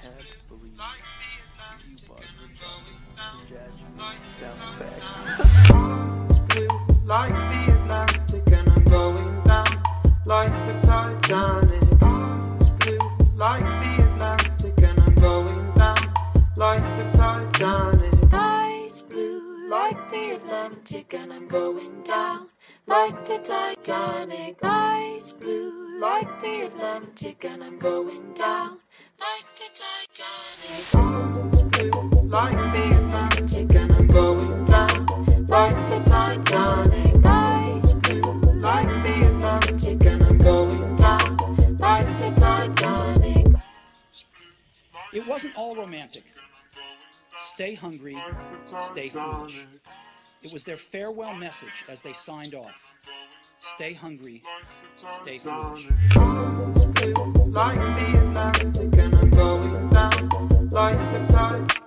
can't believe you bought the down back. Blue like the Atlantic and I'm going down like the Titanic. Blue like the Atlantic and I'm going down like the Titanic. Eyes blue like the Atlantic and I'm going down like the Titanic. Eyes blue like the Atlantic and I'm going down like the Titanic. Blue like The Atlantic and I'm going down like the Titanic. Eyes blue like the Atlantic and I'm going down like the Titanic. It wasn't all romantic. Stay hungry, stay foolish. It was their farewell message as they signed off. Stay hungry, stay foolish. Like the Atlantic and I'm going down like the tide.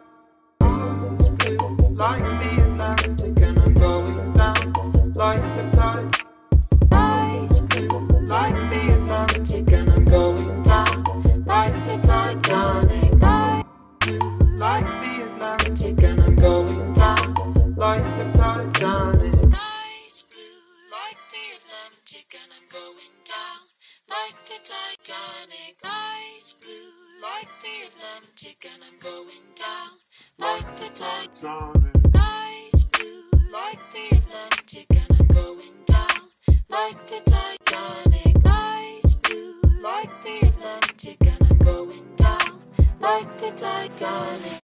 Like the Atlantic and I'm going down like the tide. Eyes blue like the Atlantic and I'm going down like the Titanic. Eyes blue Like the Atlantic and I'm going down like the Titanic. Eyes blue like the Atlantic and I'm going down like the Titanic. Eyes blue like the Atlantic and I'm going down like the Titanic.